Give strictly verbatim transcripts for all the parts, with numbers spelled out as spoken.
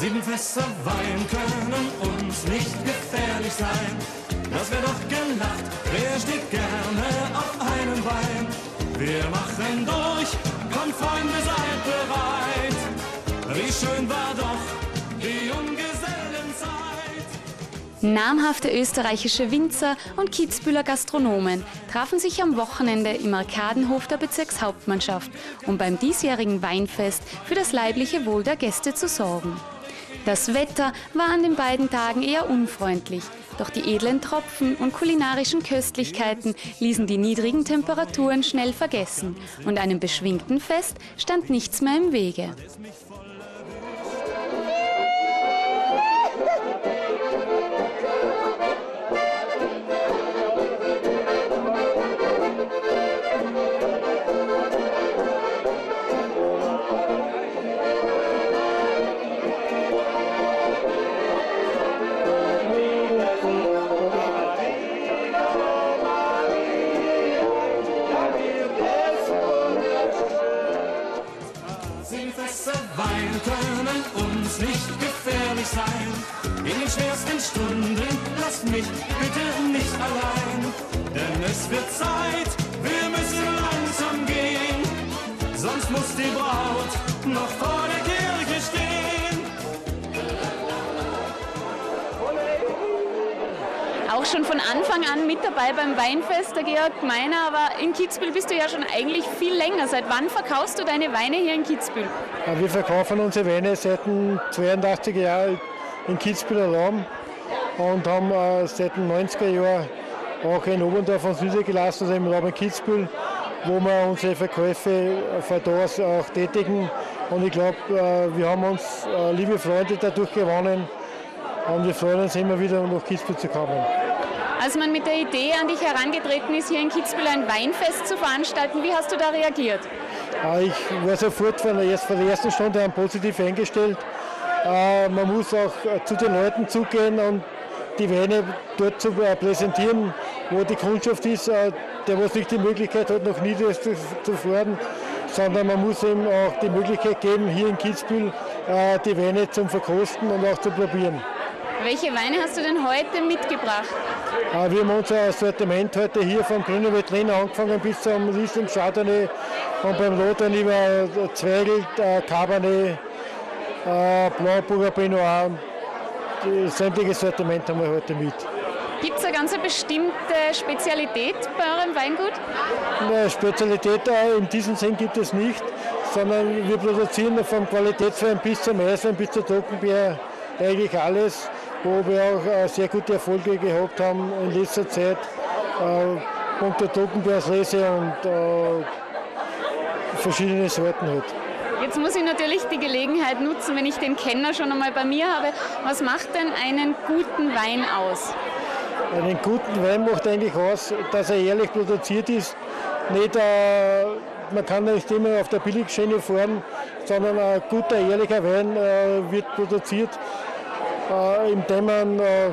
Sieben Fässer Wein können uns nicht gefährlich sein. Das wär doch gelacht, wer steht gerne auf einem Bein? Wir machen durch, kommt Freunde, seid bereit. Wie schön war doch die Junggesellenzeit. Namhafte österreichische Winzer und Kitzbüheler Gastronomen trafen sich am Wochenende im Arkadenhof der Bezirkshauptmannschaft, um beim diesjährigen Weinfest für das leibliche Wohl der Gäste zu sorgen. Das Wetter war an den beiden Tagen eher unfreundlich, doch die edlen Tropfen und kulinarischen Köstlichkeiten ließen die niedrigen Temperaturen schnell vergessen und einem beschwingten Fest stand nichts mehr im Wege. Wein können uns nicht gefährlich sein. In den schwersten Stunden lasst mich bitte nicht allein. Denn es wird Zeit, wir müssen langsam gehen. Sonst muss die Braut noch vor der Kirche stehen. Auch schon von Anfang an mit dabei beim Weinfest, der Georg Meiner, aber in Kitzbühel bist du ja schon eigentlich viel länger. Seit wann verkaufst du deine Weine hier in Kitzbühel? Wir verkaufen unsere Weine seit den zweiundachtziger Jahren in Kitzbühel allein und haben seit den neunziger Jahren auch in Oberndorf uns niedergelassen, also im Raum Kitzbühel, wo wir unsere Verkäufe von da aus auch tätigen. Und ich glaube, wir haben uns liebe Freunde dadurch gewonnen und wir freuen uns immer wieder, nach Kitzbühel zu kommen. Als man mit der Idee an dich herangetreten ist, hier in Kitzbühel ein Weinfest zu veranstalten, wie hast du da reagiert? Ich war sofort von der, von der ersten Stunde an positiv eingestellt. Man muss auch zu den Leuten zugehen und die Weine dort zu präsentieren, wo die Kundschaft ist, der was nicht die Möglichkeit hat, nach Niederösterreich zu fahren, sondern man muss ihm auch die Möglichkeit geben, hier in Kitzbühel die Weine zum Verkosten und auch zu probieren. Welche Weine hast du denn heute mitgebracht? Wir haben unser Sortiment heute hier vom Grünen Veltliner angefangen bis zum Riesling Chardonnay und beim Rotwein über Zweigelt, Cabernet, Blanc, Burger Pinot Noir. Sämtliches Sortiment haben wir heute mit. Gibt es eine ganz bestimmte Spezialität bei eurem Weingut? Eine Spezialität in diesem Sinn gibt es nicht, sondern wir produzieren vom Qualitätswein bis zum Eiswein, bis zur Trockenbeer eigentlich alles, wo wir auch sehr gute Erfolge gehabt haben in letzter Zeit. Äh, unter Trockenbeerslese und äh, verschiedene Sorten halt. Jetzt muss ich natürlich die Gelegenheit nutzen, wenn ich den Kenner schon einmal bei mir habe. Was macht denn einen guten Wein aus? Einen guten Wein macht eigentlich aus, dass er ehrlich produziert ist. Nicht, äh, man kann nicht immer auf der Billigschiene fahren, sondern ein guter, ehrlicher Wein äh, wird produziert, äh, indem man, äh,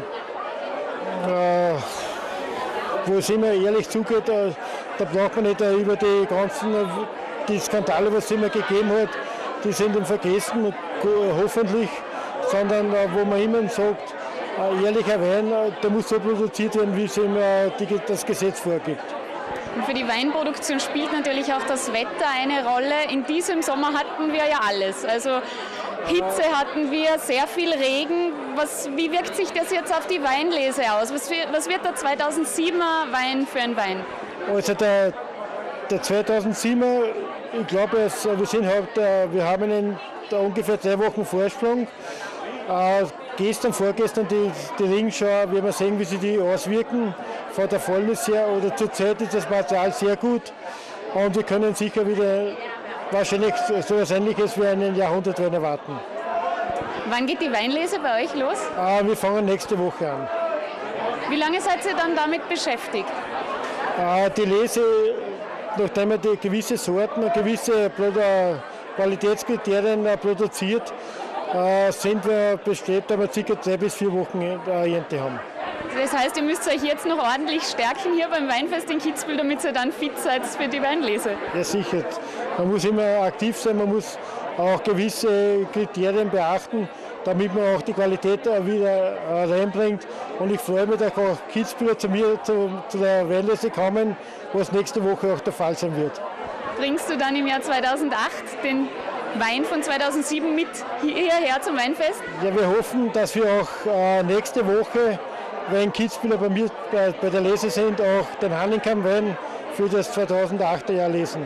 äh, wo es immer ehrlich zugeht, äh, da braucht man nicht äh, über die ganzen äh, die Skandale, was es immer gegeben hat, die sind dann vergessen, äh, hoffentlich, sondern äh, wo man immer sagt, äh, ehrlicher Wein, äh, der muss so produziert werden, wie es ihm äh, die, das Gesetz vorgibt. Und für die Weinproduktion spielt natürlich auch das Wetter eine Rolle. In diesem Sommer hatten wir ja alles. Also Hitze hatten wir, sehr viel Regen. Was, wie wirkt sich das jetzt auf die Weinlese aus? Was, was wird der zweitausendsiebener Wein für ein Wein? Also der, der zweitausendsiebener, ich glaube, wir, sind halt, wir haben einen ungefähr drei Wochen Vorsprung. Äh, gestern, vorgestern die, die Regenschauer, werden wir sehen, wie sie die auswirken. Von der Fäulnis her oder zurzeit ist das Material sehr gut und wir können sicher wieder wahrscheinlich so etwas Ähnliches wie einen Jahrhundertwein erwarten. Wann geht die Weinlese bei euch los? Äh, wir fangen nächste Woche an. Wie lange seid ihr dann damit beschäftigt? Äh, die Lese, nachdem man die gewisse Sorten und gewisse Qualitätskriterien äh, produziert, äh, sind wir bestrebt, dass wir ca. drei bis vier Wochen äh, Ernte haben. Das heißt, ihr müsst euch jetzt noch ordentlich stärken hier beim Weinfest in Kitzbühel, damit ihr dann fit seid für die Weinlese. Ja, sicher. Man muss immer aktiv sein, man muss auch gewisse Kriterien beachten, damit man auch die Qualität wieder reinbringt. Und ich freue mich, dass auch Kitzbühler zu mir zu, zu der Weinlese kommen, was nächste Woche auch der Fall sein wird. Bringst du dann im Jahr zweitausendacht den Wein von zweitausendsieben mit hierher zum Weinfest? Ja, wir hoffen, dass wir auch äh, nächste Woche, wenn Kitzbühler bei mir bei, bei der Lese sind, auch den Hahnenkamm-Wein für das zweitausendachter Jahr lesen.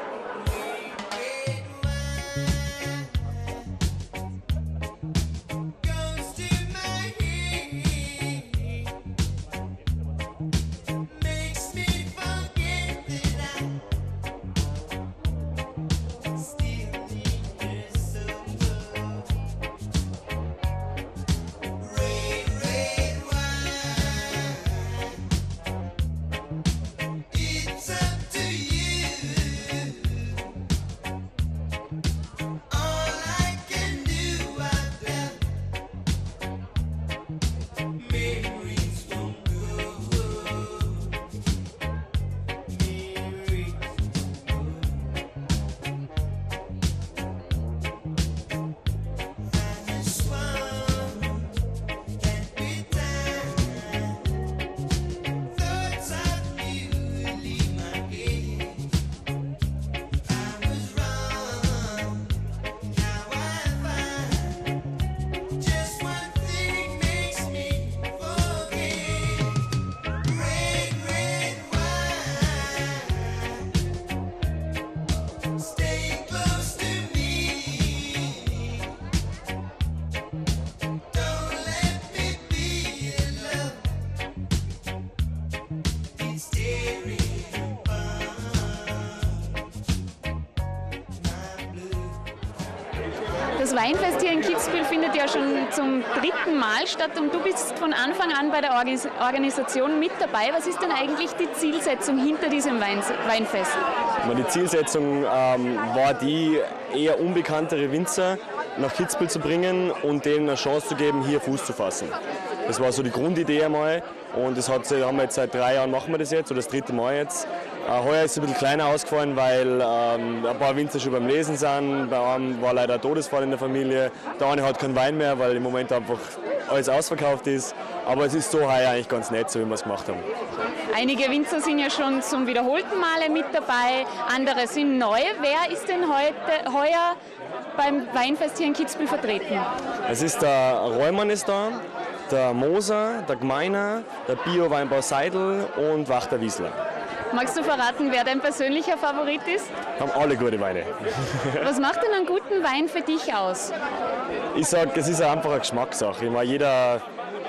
Das Weinfest hier in Kitzbühel findet ja schon zum dritten Mal statt und du bist von Anfang an bei der Organisation mit dabei. Was ist denn eigentlich die Zielsetzung hinter diesem Weinfest? Die Zielsetzung ähm, war die, eher unbekanntere Winzer nach Kitzbühel zu bringen und denen eine Chance zu geben, hier Fuß zu fassen. Das war so die Grundidee einmal und das hat, haben wir jetzt seit drei Jahren machen wir das jetzt, oder das dritte Mal jetzt. Äh, heuer ist es ein bisschen kleiner ausgefallen, weil ähm, ein paar Winzer schon beim Lesen sind. Bei einem war leider ein Todesfall in der Familie. Der eine hat keinen Wein mehr, weil im Moment einfach alles ausverkauft ist. Aber es ist so heuer eigentlich ganz nett, so wie wir es gemacht haben. Einige Winzer sind ja schon zum wiederholten Male mit dabei, andere sind neu. Wer ist denn heute, heuer beim Weinfest hier in Kitzbühel vertreten? Es ist der Reumann ist da, der Moser, der Gmeiner, der Bio-Weinbau Seidel und Wachter Wiesler. Magst du verraten, wer dein persönlicher Favorit ist? Haben alle gute Weine. Was macht denn einen guten Wein für dich aus? Ich sage, es ist einfach eine Geschmackssache. Ich meine, jeder,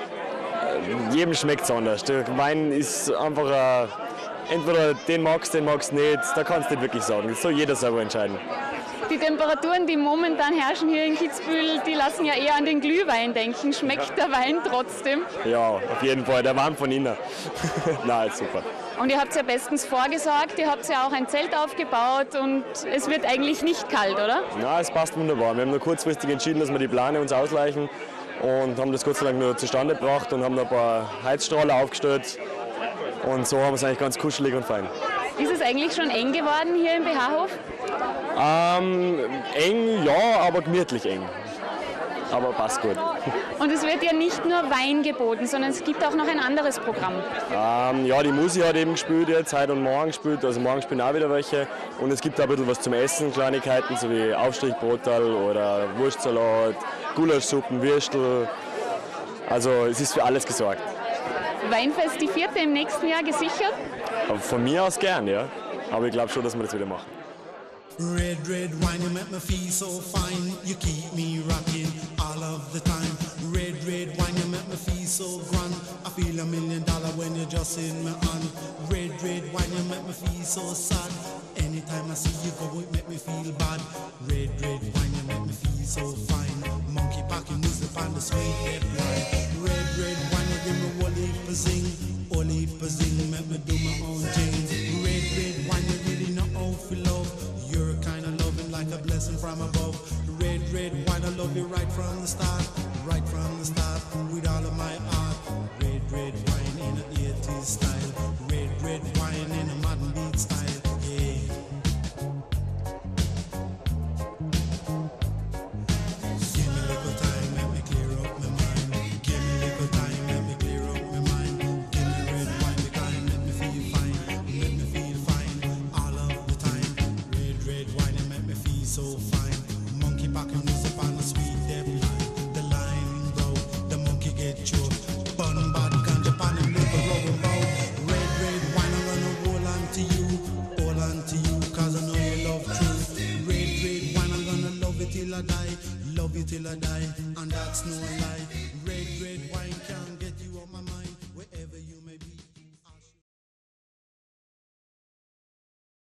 jedem schmeckt es anders. Der Wein ist einfach ein, entweder den magst, den magst du nicht. Da kannst du nicht wirklich sagen. Das soll jeder selber entscheiden. Die Temperaturen, die momentan herrschen hier in Kitzbühel, die lassen ja eher an den Glühwein denken. Schmeckt der Wein trotzdem? Ja, auf jeden Fall. Der Wein von innen. Nein, ist super. Und ihr habt ja bestens vorgesorgt, ihr habt ja auch ein Zelt aufgebaut und es wird eigentlich nicht kalt, oder? Nein, es passt wunderbar. Wir haben nur kurzfristig entschieden, dass wir die Pläne uns ausleichen und haben das Gott sei Dank nur zustande gebracht und haben noch ein paar Heizstrahler aufgestellt und so haben wir es eigentlich ganz kuschelig und fein. Ist es eigentlich schon eng geworden hier im B H-Hof? Ähm, eng, ja, aber gemütlich eng. Aber passt gut. Und es wird ja nicht nur Wein geboten, sondern es gibt auch noch ein anderes Programm. Ähm, ja, die Musi hat eben gespielt jetzt, heute und morgen gespielt, also morgen spielen auch wieder welche. Und es gibt auch ein bisschen was zum Essen, Kleinigkeiten, so wie Aufstrichbrotal oder Wurstsalat, Gulaschsuppen, Würstel. Also es ist für alles gesorgt. Weinfest die vierte im nächsten Jahr gesichert? Aber von mir aus gern, ja. Aber ich glaube schon, dass wir das wieder machen. Red, red wine, you make me feel so fine. You keep me rocking all of the time. Red, red wine, you make me feel so grand. I feel a million dollar when you're just in my hand. Red, red wine, you make me feel so sad. Anytime I see you go, it make me feel bad. Red, red wine, you make me feel so fine. Monkey packing music on the sweet red wine. Red, red wine, you give me one leap a zing. One leap a zing, make me do my own thing. Red, red wine, you really know how to love. You're kind of loving like a blessing from above. Red, red wine, I love you right from the start. Right from the start, with all of my heart. Red, red wine in an eighties style. Red, red wine in a modern beat style. Yeah. Give me a little time, let me I die, love you till I die, and that's no lie. Red, red wine can't get you off my mind.